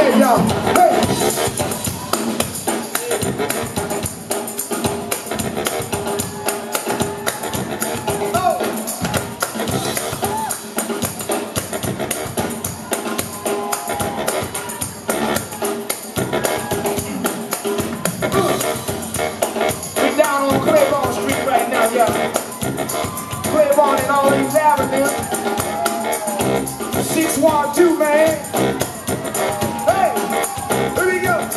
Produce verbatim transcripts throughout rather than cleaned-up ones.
ahead, y'all. Hey. We're down on Claiborne Street right now, y'all. Claiborne and all these avenues. six one two, man. Hey, here we go.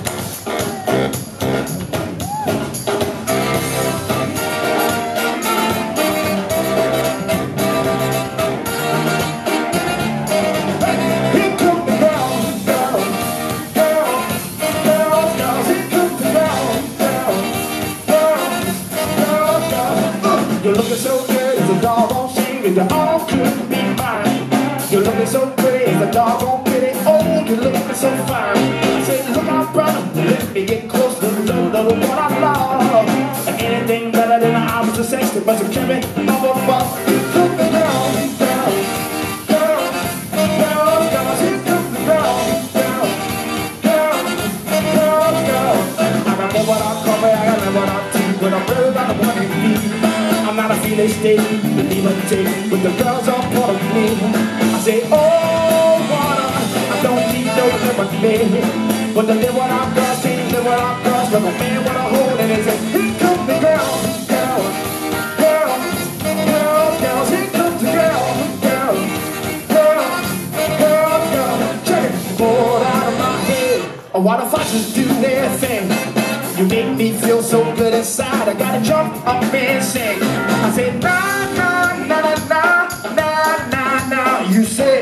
You're looking so good, it's a doggone shame that you all could be mine. You're looking so pretty, it's a doggone pity. Oh, you're looking so fine. I say, look out, brother, let me get close to the little one I love. And anything better than the opposite sex that must have kept me up above. Look me down, down, down, down, down. Here comes the girl, down, down, down, down. I remember what I call me, I remember what I teach, but I'm really not the one in me. I'm not a feeling state, believe and take, but the girls are part of me. I say, oh, water, I don't need no lemonade. But the live what I've got, can't live what I've got. But a man with a hole in his head. Here comes the girl, girl, girl, girl, girl. Here comes the girl, girl, girl, girl, girl. Check it, bored out of my head. Oh, why the foxes do their thing? You make me feel so good inside. I gotta jump up and sing. I say, nah, nah, nah, nah, nah, nah, nah. You say,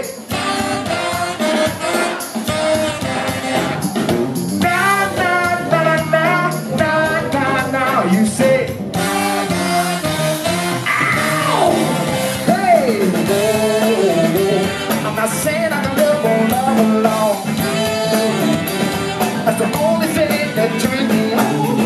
nah, nah, nah, nah, nah, nah, nah. You say, ow! Hey, I'm not saying I can live on love alone. That's the only thing that turns me on.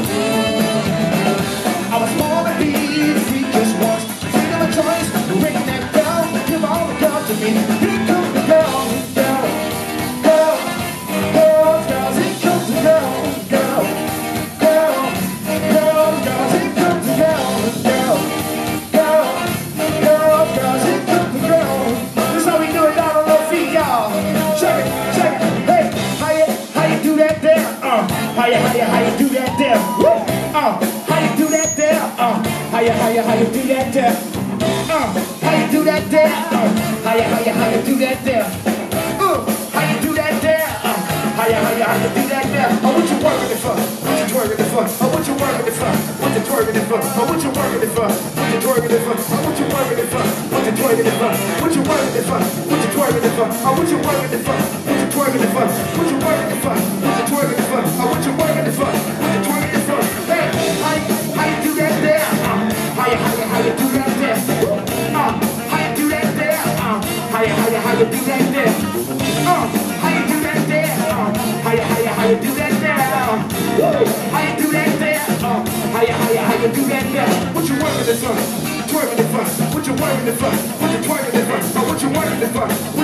I was born to be free just once. Freedom of choice, break that down. Give all the girls to me. Here comes the girl, girl, girl, girl, girls. Here comes the girl, girl, girl, girl, girls. Here comes the girl, girl, girl, girl, girls. Here comes the girl. This is how we do it down on low feet, y'all. Check it, check it. Hey, how you, how you do that there? Uh, how you, how you, how you do that there? Woo! Uh, how you do that there? Uh, how you, how you, how you do that there? Uh, how you do that there? Uh, how you, how you, how you do that there? Uh, how you do that there? Uh, how you, how you, how you do that there? Oh, what you working it for? What you twerking it for? Oh, what you working it for? What you twerking it for? Oh, what you working it for? What you twerking it for? Oh, what you working it for? What you twerking it for? What you working it for? What you twerking it for? Oh, what you working it for? What you twerking it for? What you working it for? What you twerking it for? Oh, what you working it for? What you twerking it for? Hey, how you, how you do that there? Uh, how you, how you, how you do that there? Uh, how you do that there? Uh, how you, how you, how you do that there? Uh, how you do that there? Uh, how you, how you, how you do that there? Uh, how you do that there? Uh, how you, how you, how you do that there? What you working it for? Twerking it for? What you working it for? What you twerking it for? Oh, what you working it for?